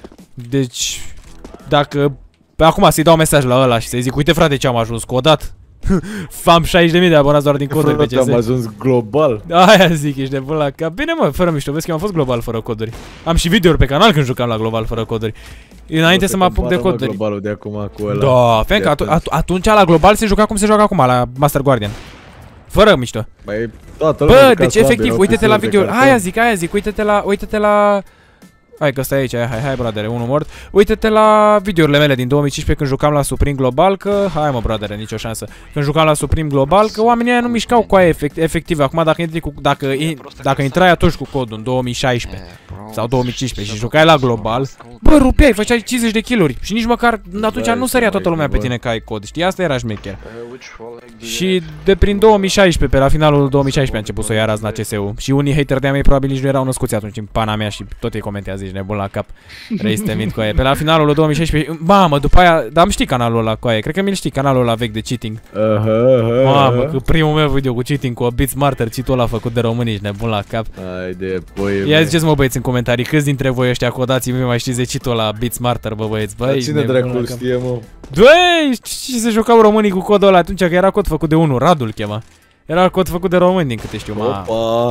Deci, dacă... Acum să-i dau mesaj la ăla și să-i zic, uite frate ce am ajuns, codat. Am 60.000 de abonați doar din coduri pe CS. Am ajuns global. Aia zic, ești nebun la cap. Bine mă, fără mișto, vezi că am fost global fără coduri. Am și videouri pe canal când jucam la global fără coduri. Înainte să mă apuc de coduri. Globalul de acum cu ăla. Da, fiindcă atunci la global se juca cum se joacă acum, la Master Guardian. Fără mișto. Bă, deci efectiv, uite-te la video. Aia zic, uite-te la... Hai că stai aici, hai bradere, unul mort. Uite-te la videourile mele din 2015 când jucam la Supreme Global, că... Hai mă bradere, nicio șansă. Când jucam la Supreme Global, că oamenii aia nu mișcau cu aia efectiv. Acum dacă intrai atunci cu codul în 2016 sau 2015 și jucai la Global, bă, rupeai, făceai 50 de kill-uri și nici măcar atunci nu sărea toată lumea pe tine că ai cod, știi? Asta era șmecher. Și de prin 2016, pe la finalul 2016 a început să o ia razna CS-ul. Și unii hater de-a mei probabil nici nu erau născuți atunci în pana mea și tot ei comentează, ești nebun la cap. Vrei să te mint cu aia. Pe la finalul 2016, mamă, după aia, dar am știi canalul ăla cu aia. Cred că mi-l știi, canalul ăla vechi de cheating. Mamă, că primul meu video cu cheating cu Beat Smarter, cheat-ul ăla făcut de români, ești nebun la cap. Haide, băi. Ia ziceți mă băieți în comentarii, câți dintre voi ăștia codații mei mai știți de cheat-ul ăla Beat Smarter, bă băieți, băi. Cine dracu știe, mă? Doi, și se jucau românii cu codul ăla atunci, că era cod făcut de unul, Radul chema. Era cod făcut de români din câte știu, mă.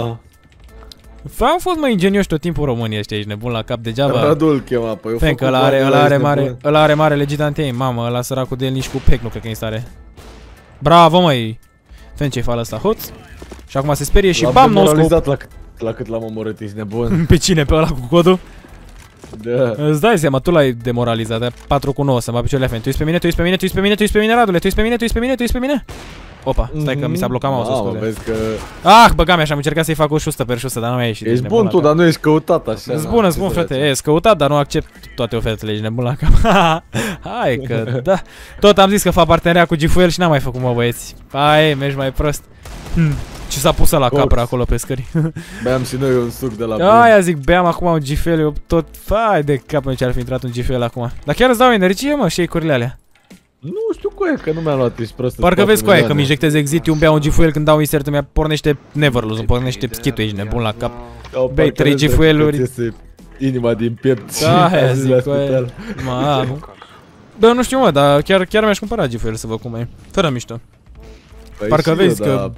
Am fost mai ingenioși tot timpul românii ăștia, ești nebun la cap degeaba. Radul chema, păi eu fac ăla are mare legit anti-aim, mamă, ăla săracul de el nici cu pec nu cred că instare. Bravo, măi. Fem ce-i fală ăsta, hoț. Și acum se sperie și bam, nou scop. La cât l-am omorât, ești nebun. Pe cine? Pe ăla cu codul? Da. Îți dai seama, tu l-ai demoralizat, 4 cu 9, să-mi va picioarele afen. Tu ești pe mine, tu ești pe mine, tu ești pe mine, tu ești pe mine, Radule, tu ești pe mine, tu ești pe mine, tu ești pe mine. Opa, stai că mi s-a blocat mouse-ul, scuze. Vezi că... Ah, băga mea, și am încercat să-i fac o șustă pe șustă, dar nu mi-a ieșit. Ești bun tu, dar nu ești căutat așa. Îți bun, frate, ești căutat, dar nu accept toate ofertele, ești nebun la cap. Hai că, da. Tot am zis că fac parteneria cu G-Fuel și n-am mai făcut, mă băieți. Hai, mergi mai prost. Ce s-a pus la capra acolo pe scări. Beam și noi un suc de la Aia zic, beam acum un G-Fuel, eu tot... Hai de cap, mă, ce ar fi intrat un G-Fuel acum. Dar chiar îți dau energie, mă, shake-urile alea. Nu știu cu că nu mi-am luat ești prost. Parcă vezi cu că mi injectez exit, îmi beau un G-Fuel când dau insert, mi-a pornește Neverlose, îmi pornește skit-ul, ești nebun la cap. Bei 3 G-Fuel-uri. Inima din piept. Aia zic, mamă. Bă, nu știu, mă, dar chiar mi-aș cumpăra G-Fuel să văd cum e. Fără mișto. Parcă vezi că...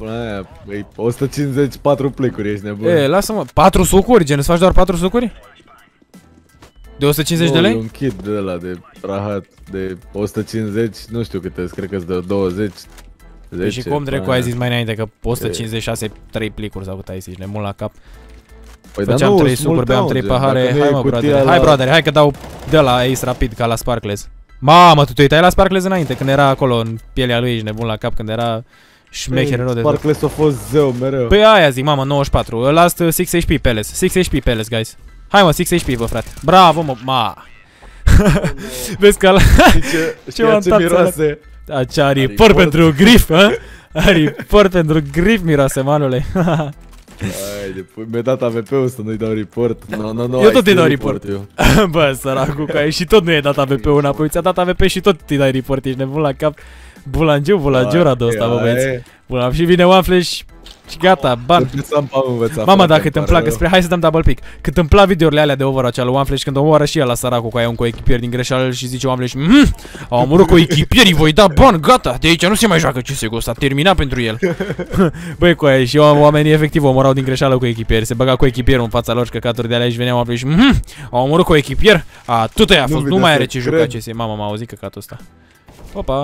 154 plecuri, ești nebun. Lasă-mă, 4 sucuri, gen, îți faci doar 4 sucuri? De 150 de lei? Un kit de ăla de rahat de 150, nu știu câte, cred că-ți dă 20. 10, și cum dracu ai zis mai înainte că 156 3 plicuri sau cât ai zis, nebun la cap. Păi făceam 3 sucuri, beam 3 pahare, hai mă brother, hai brother, hai că dau de la Ace rapid ca la Sparkles. Mamă, tu te uitai la Sparkles înainte, când era acolo în pielea lui, ești nebun la cap, când era șmecher rău de tot. Sparkles a fost zeu mereu. Păi aia zic, mamă, 94. Last 6 HP Palace. 6 HP Palace, guys. Hai mă, 6 HP, vă frate. Bravo, mă, Vezi că ăla... Ce miroase? Acea report pentru grif, hă? Report pentru grif miroase, manule. Hai, mi-a dat AVP-ul să nu-i dau report. Eu tot îi dau report. Bă, săracul, că și tot nu i-ai dat AVP-ul înapoi. Ți-a dat AVP și tot îi dai report, ești nebun la cap. Bulangiu Radu ăsta, bă, băieți. Și vine One Flash și gata, ban. Mama, dacă te-mi plac spre... Hai să dăm double pick. Cât îmi plac videourile alea de Overwatch al lui One Flash, când omoară și el la săracul cu aia un coechipier din greșeală și zice One Flash, au omorât coechipierii, voi da ban, gata, de aici nu se mai joacă CS-ul, s-a terminat pentru el. Băi, cu aia și oamenii efectiv omorau din greșeală coechipieri, se băga coechipierul în fața lor și căcaturi de alea și venea One Flash, au omorât coechipier, atât aia a fost, nu mai are ce juca CS. Mama, m-a auzit căcatul ăsta. Opa.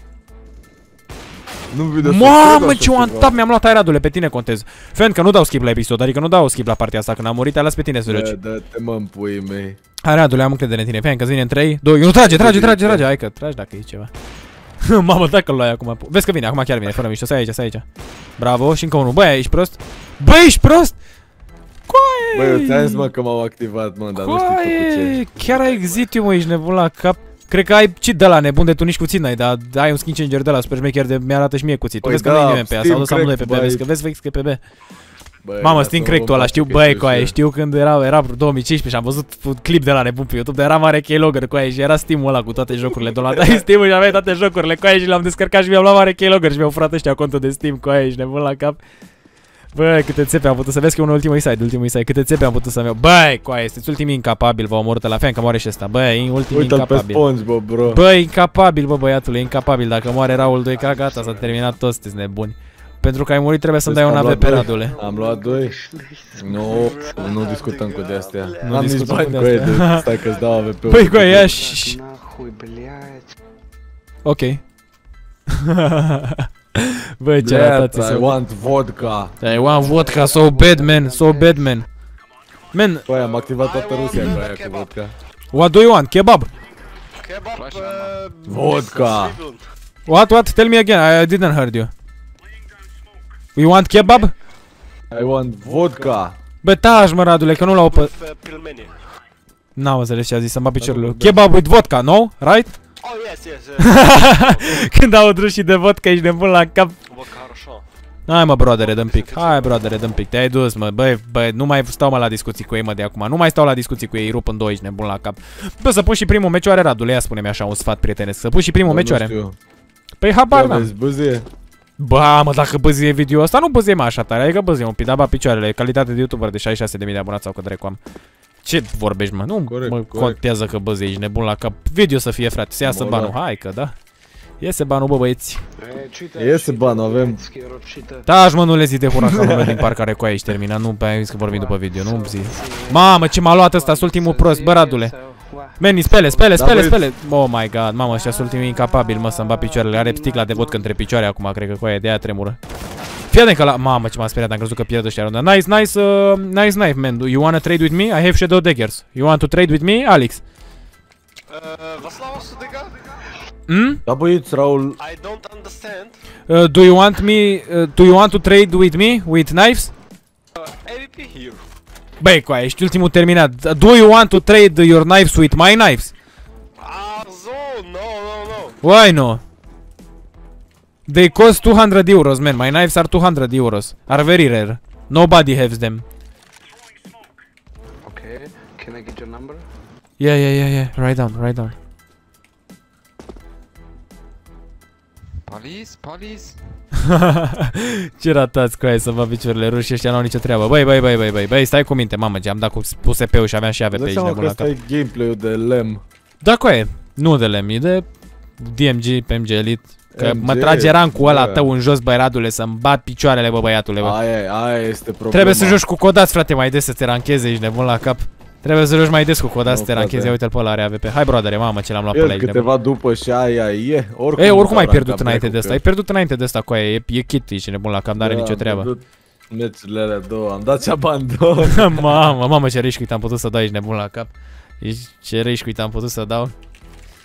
Mamă, ce one tap mi-am luat, hai Radule, pe tine contez. Fan că nu dau skip la episod, adică nu dau skip la partea asta, când am murit, ai las pe tine să joci. Dă-te mă în puii mei. Hai Radule, am încredere în tine, fan că vine în 3, 2, 1, trage, hai că tragi dacă e ceva. Mamă, dacă-l luai acum, vezi că vine, acum chiar vine, fără mișto, stai aici. Bravo, și încă unul, băi, ești prost? Băi, ești prost? Băi, eu ți-am zis mă că m-au activat, mă, dar nu știu cu ce. Chiar ai exit, mă, ești nebun la cap. Cred că ai cheat de la nebun de tu nici cuțit n-ai, dar ai un skin changer de la super șmecher de mi-arată și mie cuțit. Tu vezi că nu e nimeni pe ea, s-au dus amândoi pe B, vezi că e pe B. Mamă, Steam Crack-ul ăla, știu, băi, cu aia, știu când era 2015 și am văzut un clip de la nebun pe YouTube, dar era mare keylogger cu aia și era Steam-ul ăla cu toate jocurile, downloadai Steam-ul și aveai toate jocurile cu aia și l-am descărcat și mi-am luat mare keylogger și mi-au furat ăștia contul de Steam cu aia și nebun la cap. Băi, câte țepe am putut să vezi că e un ultimul side, câte țepe am putut să-mi iau. Băi, coaie, sunteți ultimii incapabil, v-au omorât la fan că moare și ăsta. Băi, ultimii incapabil. Uite-l pe SpongeBob, bro. Băi, incapabil, bă, băiatule, incapabil. Dacă moare Raul 2, ca gata, s-a terminat toți, sunteți nebuni. Pentru că ai murit trebuie să-mi dai un AVP, Radule. Am luat 2. Nu discutăm cu de-astea. N-am nici bani cu ei, stai că-ți dau AVP-ul. Băi, coaie, ia și... Ok. Băi, ce arătați. I want vodka. I want vodka, so bad, man, so bad, man. Man. Băi, am activat toată Rusia cu aia cu vodka. What do you want? Kebab? Vodka. What? Tell me again, I didn't heard you. You want kebab? I want vodka. Bă, taci, mă, Radule, că nu l-au pe... N-am înțeles ce a zis, să-mi bat piciorul. Kebab with vodka, no? Right? Oh, yes. Când au adus și de vodka, ești nebun la cap. Hai mă, broadere, dă-mi pic. Hai, broadere, dă-mi pic. Te-ai dus, mă. Băi, nu mai stau mă la discuții cu ei, mă, de acum. Nu mai stau la discuții cu ei, rup în 2, ești nebun la cap. Bă, să pun și primul mecioare, Radule, ia spune-mi așa un sfat prietenesc. Să pun și primul mecioare. Păi habar n-am. Ba, mă, dacă băzie video ăsta, nu băzie mă așa tare, adică băzie un pic, dar ba picioarele, calitate de YouTuber de 66.000 de abonați sau că dracu am. Ce vorbești, mă? Nu mă contează că băzie, ești nebun la cap. Video să fie, frate, să iasă banul, hai că da. Iese banul, bă, băieți. Iese banul, avem. Taci, mă, nu le zi de huracanul meu din parcare cu aia și terminat, nu pe aia zis că vorbim după video, nu-mi zi. Mamă, ce m-a luat ăsta, ultimul prost, bă, Radule. Meni, spele. Oh my god, mamă, ăștia sunt ultimii incapabili, mă, să-mi bat picioarele. Are sticla de vodcă între picioare acum, cred că cu aia de aia tremură. Fii atent că la... Mamă, ce m-am speriat, am crezut că pierd ăștia runda. Nice knife, man. You wanna trade with me? I have shadow daggers. You want to trade with me, Alex? Da, băieți, Raul. I don't understand. Do you want to trade with me? With knives? AVP here. Băi, coaie, ești ultimul terminat. Do you want to trade your knives with my knives? No. Why no? They cost 200 euros, man. My knives are 200 euros. Are very rare. Nobody has them. Okay, can I get your number? Yeah. Write down. Police. Ce ratați cu aia să vă picioarele ruși, ăștia n-au nicio treabă. Băi, stai cu minte, mamă, ce am dat cu PSP-ul și aveam și AVP aici nebun la cap. Ăsta e gameplay-ul de LEM. Da, cu aia, nu de LEM, e de DMG, PMG Elite. Că mă trage rancul ăla tău în jos, băi, Radule, să-mi bat picioarele, bă, băiatule, bă. Aia este problema. Trebuie să joci cu codați, frate, mai des să te rancheze, ești nebun la cap. Trebuie să joci mai des cu codați să te rancheze, uite-l pe ăla, are AVP. Hai, broadere, mamă, ce l-am luat pe ăla aici. Câteva după și aia e. Oricum ai pierdut înainte de asta, ai pierdut înainte de asta cu aia, e kit, ești nebun la cap, n-are nicio treabă. Meciurile alea două, am dat și abandon. Mamă, ce rage quit am putut să dau, ești nebun la cap. Ce rage quit am putut să dau.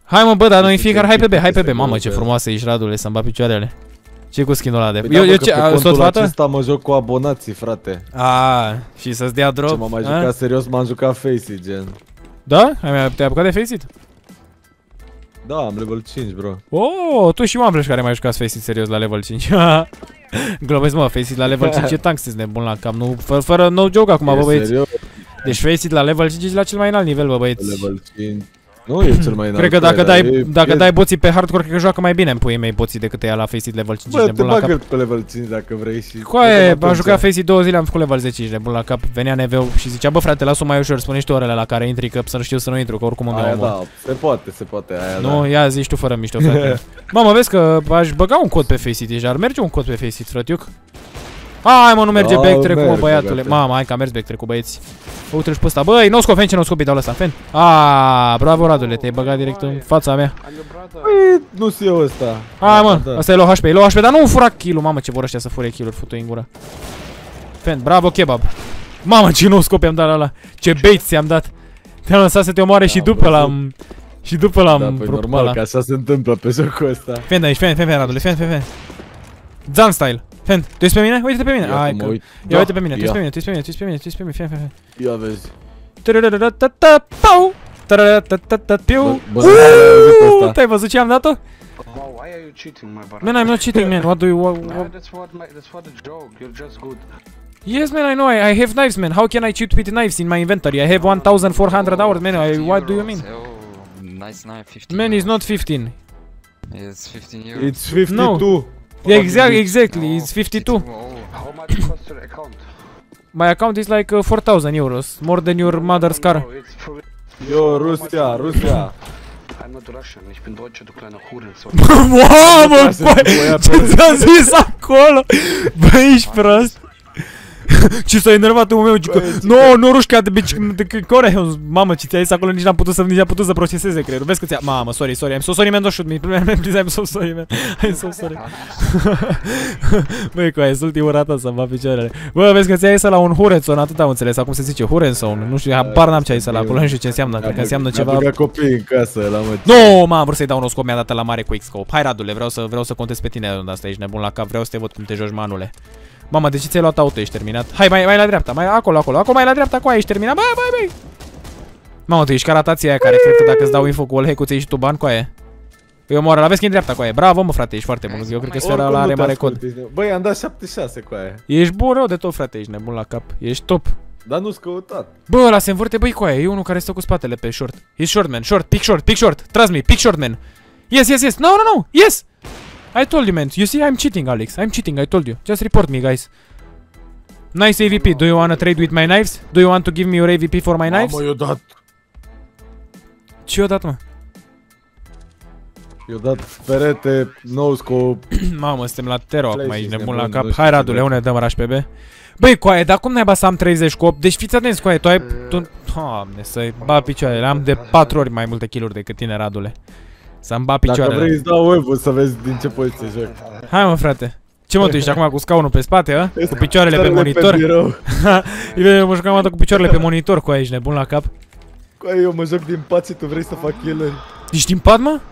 Hai mă bă, dar noi în fiecare, hai pe B, mamă ce frumoasă ești Radule, să-mi bat picioarele. Ce cu skin-ul ăla de... Eu ce, tot fată? Acesta mă joc cu abonații, frate. Și să-ți dea drop? Ce m-am mai jucat serios, m-am jucat Faceit, gen. Da? Te-ai apucat de Faceit? Da, am level 5, bro. Oh, tu și oameni care mai jucați Faceit serios la level 5. Globezi mă, Faceit la level 5 e tank, sunteți nebun la cap, nu, fără no joke acum, bă băieți. Deci Faceit la level 5 e la cel mai înalt nivel, bă băieți. Level 5. Nu e cel mai înalt. Cred că dacă dai boții pe hardcore, cred că joacă mai bine în puii mei boții decât ea la Faceit level 5. Bă, te bagă pe level 5 dacă vrei și... Coaie, am jucat Faceit 2 zile, am făcut level 10, nebun la cap. Venea NV-ul și zicea, bă frate, las-o mai ușor, spune-și tu orele la care intri, că să nu știu să nu intru, că oricum îmi iau omor. Da, se poate, aia da. Nu, ia zici tu fără mișto, frate. Mamă, vezi că aș băga un cod pe Faceit deja, ar merge un cod pe Faceit, frătiuc. Hai mă, nu merge backtrack-ul, mă, băiatule. Mamă, hai că a mers backtrack-ul, băieți. Uite-l și pe ăsta. Băi, no-scopi, Fen, ce no-scopi dau la ăsta, Fen. Bravo, Radule, te-ai băgat direct în fața mea. Păi, nu-s eu ăsta. Hai mă, ăsta e low HP, dar nu fura kill-ul. Mamă, ce vor ăștia să fure kill-uri, futu-i în gură. Fen, bravo, kebab. Mamă, ce no-scopi am dat la ăla. Ce bait ți-am dat. Te-am lăsat să te omoare și după l-am... Și după l-am păi normal, că așa se întâmplă pe jocul ăsta. Fen de aici, Fen, Radule, Fen. Zan style. Fen, tu ești pe mine? Uite-te pe mine. Hai că... Ia uite pe mine, tu ești pe mine, Fen. Ia vezi. Piu. Te-ai văzut ce am dat-o? Wow, why are you cheating, my brother? Man, I'm not cheating, man. What do you want? That's what the joke. You're just good. Yes, man, I know. I have knives, man. How can I cheat with knives in my inventory? I have 1400 hours, man. What do you mean? Nice knife, 15. Man, it's not 15. It's 15 euros. It's 52. No. Yeah, exactly. It's 52. How much costs your account? My account is like 4,000 euros, more than your mother's car. No, it's for... Yo, Rusia. I'm not Russian. Ich bin Deutscher, du kleiner Hurensohn. Mamă, băi, ce ți-a zis acolo? Băi, ești prost. Ce s-a enervat omul meu, zică, nu rușca de bici, mamă, ce ți-a zis acolo, nici n-am putut să proceseze creierul, vezi că ți-a, mamă, sorry, I'm so sorry, man, don't shoot me, please, I'm so sorry, man, I'm so sorry. Băi, coaie, sunt ultimul rata să-mi va picioarele. Bă, vezi că ți-a zis la un Hurenson, atât am înțeles, acum se zice Hurenson, nu știu, habar n-am ce a zis ăla acolo, nu știu ce înseamnă, cred că înseamnă ceva. Mi-a băgat copiii în casă, la mă. Nu, m-am vrut să-i dau un scop, mi-a dat la mare cu X-scope. Hai, Radule, vreau să contez pe tine de asta, ești nebun la cap, vreau să te văd cum te joci, manule. Mamă, de ce ți-ai luat auto? Ești terminat? Hai, mai la dreapta, mai acolo, mai la dreapta, cu aia ești terminat. Băi. Mamă, tu ești ca ratația aia care cred că dacă îți dau info cu wallhack-ul ți-ai și tu bani cu aia. Îi omoară, la vezi că e în dreapta cu aia. Bravo, mă, frate, ești foarte bun. Eu cred că sfera ăla are mare cod. Băi, am dat 76 cu aia. Ești bun rău de tot, frate, ești nebun la cap. Ești top. Dar nu-s căutat. Bă, ăla se învârte, băi, cu aia. E unul care stă cu spatele pe short. He's short, man. Short, pick short. Trust me, pick short, man. Yes. No. Yes. I told you, man. You see, I'm cheating, Alex. I'm cheating, I told you. Just report me, guys. Nice AVP. Do you wanna trade with my knives? Do you want to give me your AVP for my knives? Mamă, i-o dat. Ce i-o dat, mă? I-o dat perete, no-scope. Mamă, suntem la tero acum, aici nebun la cap. Hai, Radule, unde dăm rush pe B? Băi, coaie, dar cum naiba să am 30 cu 8? Deci fiți atenți, coaie, tu ai... Doamne, să-i bat picioarele. Am de 4 ori mai multe kill-uri decât tine, Radule. Să-mi bat picioarele. Dacă vrei îți dau web-ul să vezi din ce poziție joc. Hai, mă, frate. Ce mă, tu ești acum cu scaunul pe spate, a? Cu picioarele pe monitor? Eu mă jucam cu picioarele pe monitor, cu aia, ești nebun la cap? Coaie, eu mă joc din pat și tu vrei să fac kill-uri. Ești din pat, mă?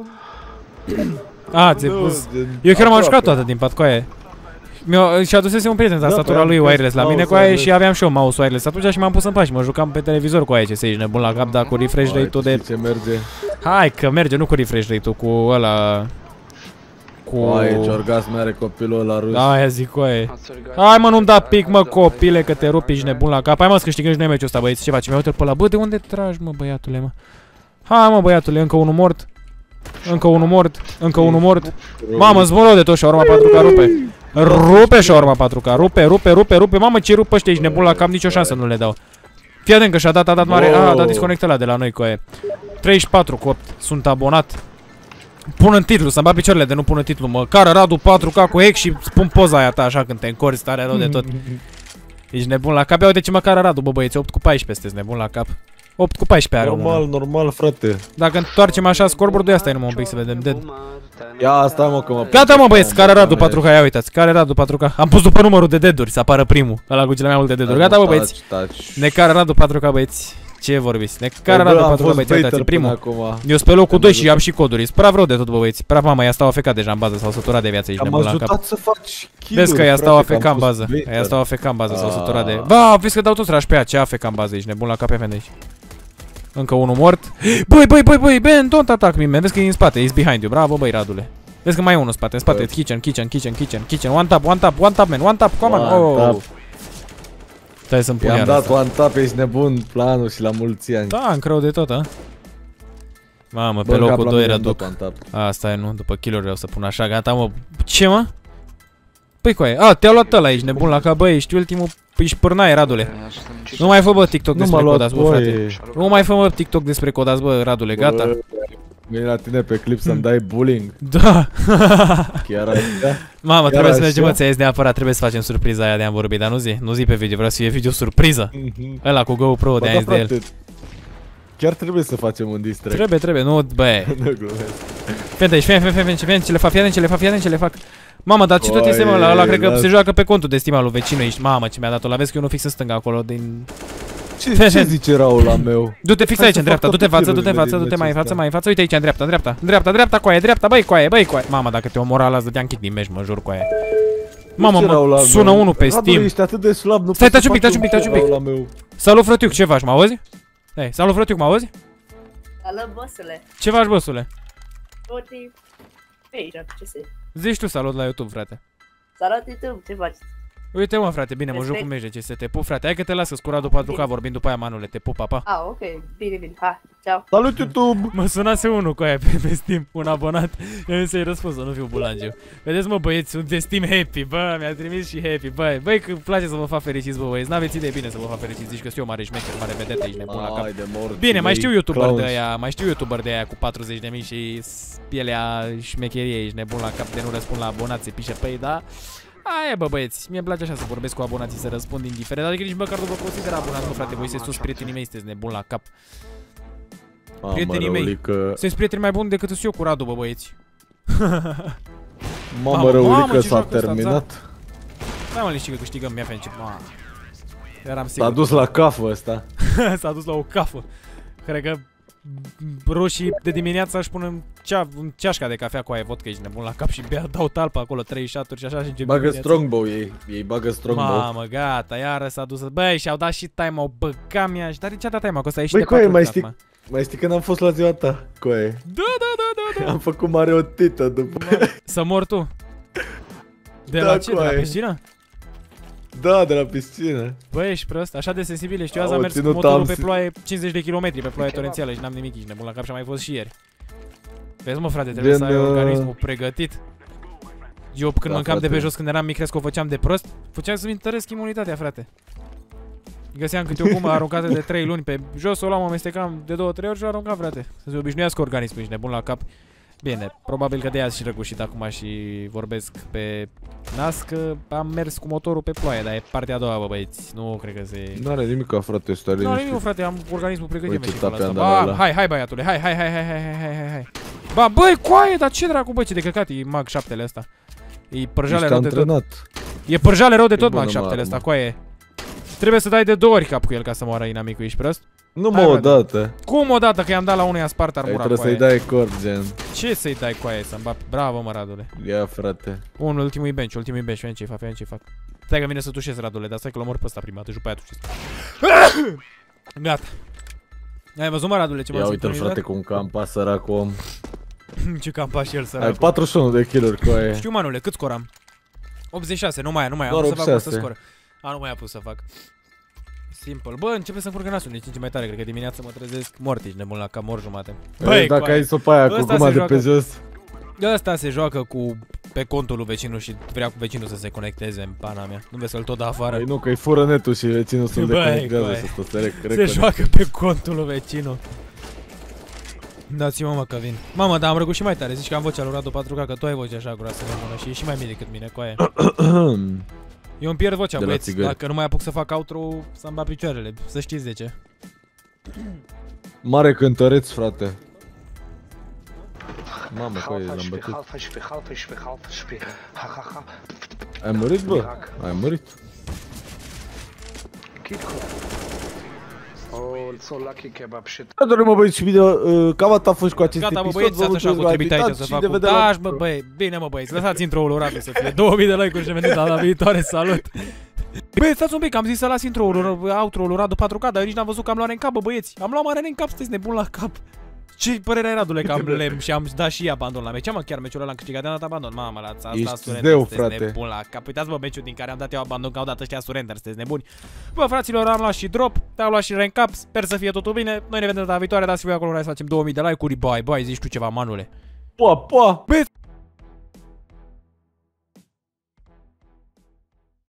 A, ți-ai pus. Eu chiar m-am jucat toată din pat, cu aia. Și adusese un prieten tastatura lui wireless la mine cu aia și aveam și eu mouse wireless atunci și m-am pus în pat și mă jucam pe televizor cu aia, ce să ești nebun la cap, dar cu refresh rate-ul de... Ce merge? Hai că merge, nu cu refresh rate-ul, cu ăla... Aici orgasm are copilul ăla rus. Aia zic cu aia. Hai mă, nu-mi da pic, mă, copile, că te rupi, ești nebun la cap. Hai mă, să câștigăm și noi meciul ăsta, băieți, ce facem? Uite-l pe ăla. Bă, de unde tragi, mă, băiatule, mă? Hai, mă, băiatule, încă unul mort. Încă unul mort. Mamă, zbor de tot, shawarma 4K rupe. Rupe shawarma 4K, rupe. Mamă, ce rup ăștia, ești nebun la cap, nicio șansă nu le dau. Fii atent că și-a dat mare. A dat disconnect ăla de la noi cu aia. 34 cu 8, sunt abonat. Pun în titlu, să-mi bat picioarele de nu pun în titlu, măcar Radu 4K cu hack și spun poza aia ta așa când te încorzi, stare rău de tot. Ești nebun la cap, ia uite ce măcar Radu, bă băieți, 8 cu 14 sunteți nebun la cap. 8 cu 14 are omul. Normal, frate. Dacă întoarcem așa scoreboard-ul, ia stai numai un pic să vedem dead. Ia, stai mă că mă... Gata mă băieți, care Radu 4K, ia uitați, care Radu 4K. Am pus după numărul de deaduri să apară primul, ăla cu cele mai multe deaduri. Gata mă băieți. Ne care Radu 4K băieți. Ce vorbiți? Ne care Radu 4K, băieți, uitați, primul. Acum. Eu sunt pe locul 2 și am și coduri. Sunt prea rău de tot, bă, băieți. Prea mama, ea stau AFK deja în bază, s-au săturat de viață aici, Am nebun la cap. ajutat să faci kill-uri. Vezi că ea stau frate, AFK în bază. Ea stau AFK în bază, s-au săturat de... Ba, vezi că dau toți rași pe ea, ce AFK în bază aici, nebun la cap, pe aici. Încă unul mort. Băi, Ben, don't attack me, man. Vezi că e în spate, he's behind you. Bravo, băi, Radule. Vezi că mai e unul în spate, în spate, kitchen. One tap, man, one tap, come on. Oh. Stai să-mi pun i-am iară dat asta. one tap, ești nebun, planul și la mulți ani. Da, încreu de tot, a? Mamă, pe Bă, locul cap 2 la mine reduc. am dat one tap. Asta e, nu? După kill-uri vreau să pun așa, gata, mă. Ce, mă? Păi coaie, a, te-a luat ăla, ești nebun la cap, bă, ești ultimul, ești pârnaie, Radule. Nu mai fă, bă, TikTok despre Codas, bă, frate. Nu mai fă, mă, TikTok despre Codas, bă, Radule, gata. Vine la tine pe clip să-mi dai bullying. Da. Chiar așa? Mamă, trebuie să așa? mergem, mă, ți-ai zis neapărat, trebuie să facem surpriza aia de am vorbit, dar nu zi pe video, vreau să fie video surpriză. Ăla cu GoPro de aia de el. Chiar trebuie să facem un diss track. Trebuie, nu, bă. Nu glumesc. Fii ce le fac. Mamă, dar ce tot este, mă, ăla cred că se joacă pe contul de Steam al lui vecinul ești. Mamă, ce mi-a dat-o, la vezi că eu nu fix în stânga acolo din... Ce zice Raul la meu? Du-te fix aici, în dreapta, du-te mai în față, uite aici, în dreapta, coaie, băi, coaie. Mamă, dacă te omora ăla, îți dădeam kick din meci, mă jur, coaie. Mamă, sună unul pe Steam. Ești atât de slab, nu stai, poți taci să un pic. la meu. Salut, frătiuc, ce faci, mă auzi? Hei, salut, frătiuc, mă auzi? Salut, bossule. Ce faci, bossule? Uite, pe aici, ce se... Zici tu salut la YouTube, frate. Salut, YouTube, ce faci? Uite, mă, frate, bine, mă joc cu meci, ce te pup, frate. Hai că te las, că scura după 4K, vorbim după aia, manule, te pup, pa. Ah, ok, bine, hai, ceau. Salut, YouTube! Mă sunase unul cu aia pe Steam, un abonat. Eu să-i răspuns, să nu fiu bulangiu. Vedeți, mă, băieți, sunteți Steam Happy, bă, mi-a trimis și Happy, băi, că îmi place să vă fac fericiți, bă, băieți, n-aveți idee bine să vă fac fericiți, zici că sunt eu mare șmecher, mare vedete, ești nebun la cap. Bine, mai știu YouTuber de aia cu 40.000 și pielea șmecherie, ești nebun la cap de nu răspund la abonați, se pișe pe ei, da? Aia, bă, băieți, mie îmi place așa să vorbesc cu abonații, să răspund indiferent, adică nici măcar nu vă consider abonați, nu, frate, voi sunteți toți prietenii mei, sunteți nebun la cap. Prietenii mei, sunteți prieteni mai buni decât sunt eu cu Radu, bă, băieți. Mamă, Răulică, s-a terminat. Da, mă, liniști că câștigăm, ia fe mamă. Eram sigur. S-a dus la cafă ăsta. S-a dus la o cafă. Cred că roșii de dimineață își pun în ceașca de cafea cu aia vodka, ești nebun la cap și bea, dau talpa acolo, 3 shot-uri și așa și încep. Bagă strongbow ei bagă strongbow. Mamă, gata, iară s-a dus. Băi, și-au dat și time-out, băga mi-a și dar de ce a dat time-out? Că ăsta e și de 4 mai știi când am fost la ziua ta, coaie? Da. Am făcut mare o tită după. Să mor tu. De la ce? De la piscină? Da, de la piscină. Băi, ești prost, așa de sensibil ești. Eu azi am mers cu motorul pe ploaie 50 de kilometri, pe ploaie torențială și n-am nimic, ești nebun la cap și am mai fost și ieri. Vezi, mă, frate, trebuie să ai organismul pregătit. Eu când mâncam de pe jos, când eram mic, crezi că o făceam de prost? Făceam să-mi întăresc imunitatea, frate. Găseam câte o gumă aruncată de 3 luni pe jos, o luam, mă amestecam de 2-3 ori și o aruncam, frate. Să se obișnuiască organismul, ești nebun la cap. Bine, probabil că de aia și răgușit acum și vorbesc pe nas că am mers cu motorul pe ploaie, dar e partea a doua, bă, băieți. Nu cred că se... N-are nimic, frate, stare liniștit. Nu, nimic, frate, am organismul pregătit. Uite, ba, hai, băiatule, hai. Ba, băi, coaie, dar ce dracu, bă, ce de căcat e Mag 7-le ăsta. E părjale rău de tot. E părjale rău de tot Mag 7-le ăsta, coaie. Trebuie să dai de 2 ori cap cu el ca să moară inamicul, ești prost? Nu mă, odată. Cum odată? Că i-am dat la unui, a spart armura, trebuie să-i dai cord, gen. Ce să-i dai coaie, să-mi bapi? Bravo, mă, Radule. Ia, frate. Ultimul bench, fie ce fac. Stai că vine să tușez, Radule, dar stai că l-omor pe ăsta prima dată și după aia tușez. Gata. Ai văzut, mă, Radule, ce m-a zis? Ia uite-l, frate, cum campa, sărac om. Ce campa și el, sărac. Ai 41 de kill-uri, coaie. Știu, manule, cât scoram? 86, nu mai am pus să fac 100 scor. Nu mai am pus să fac. Simple. Bă, începe să-mi curgă nasul, deci mai tare, cred că dimineața mă trezesc mort, ești nebun la cam mor jumate. Băi, dacă ai sopa aia cu guma de pe jos. Ăsta se joacă pe contul lui vecinul și vrea cu vecinul să se conecteze în pana mea. Nu vezi să-l tot da afară? Păi nu, că-i fură netul și vecinul să-l deconectează, să tot se joacă pe contul lui vecinul. Dați-mă, mă, că vin. Mamă, dar am răgut și mai tare, zici că am vocea lui Radu 4K, că tu ai vocea așa groasă nebună și e și mai bine decât mine, coaie. Eu îmi pierd vocea, băieți, dacă nu mai apuc să fac outro, să-mi bat picioarele, să știți de ce. Mare cântăreț, frate. Mamă, coaie, l-am bătut. Ai murit, bă? Ai murit? Oh, so lucky kebab shit. Da, doamne, mă băieți, și bine, cam atât a fost cu acest Gata, mă episod. băieți, Vă ați așa mulțumesc cu că trimite aici ați să uitat fac și ne cu vedem la- daș, bă, băi, bine mă băieți, lăsați intro-ul rapid să fie 2000 de like-uri și ne vedem data viitoare, salut! Băi, stați un pic, am zis să las intro-ul, outro-ul Radu 4K, dar eu nici n-am văzut că am luat în cap, bă, băieți. Am luat mare în cap, sunteți nebun la cap. Ce părere ai, Radule, că am lemn și am dat și abandon la meci? Mă, chiar meciul ăla am câștigat, de-am dat abandon. Mamă, la asta surrender, zeu, sunteți frate. nebun la cap. Uitați, bă, meciul din care am dat eu abandon, că au dat ăștia surrender, sunteți nebuni. Bă, fraților, am luat și drop, am luat și rank up, sper să fie totul bine. Noi ne vedem data viitoare, dați-vă acolo, hai să facem 2000 de like-uri, bye, bye, zici tu ceva, Manule. Pa, pa! Bă,